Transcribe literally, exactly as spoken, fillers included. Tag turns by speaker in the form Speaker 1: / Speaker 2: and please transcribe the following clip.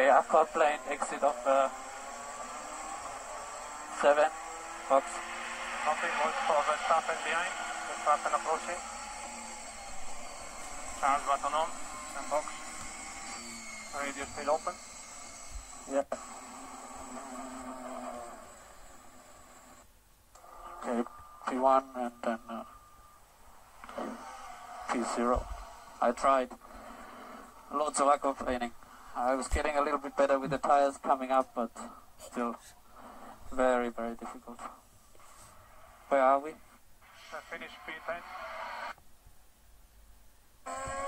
Speaker 1: Okay, aquaplane exit of uh, seven, box.
Speaker 2: Nothing much for Verstappen behind, Verstappen approaching. Charles button on, and box. Radio still open.
Speaker 1: Yeah. Okay, P one and then uh, P zero. I tried loads of aquaplaning. I was getting a little bit better with the tires coming up, but still very, very difficult. Where are we?
Speaker 2: Uh, finish P ten.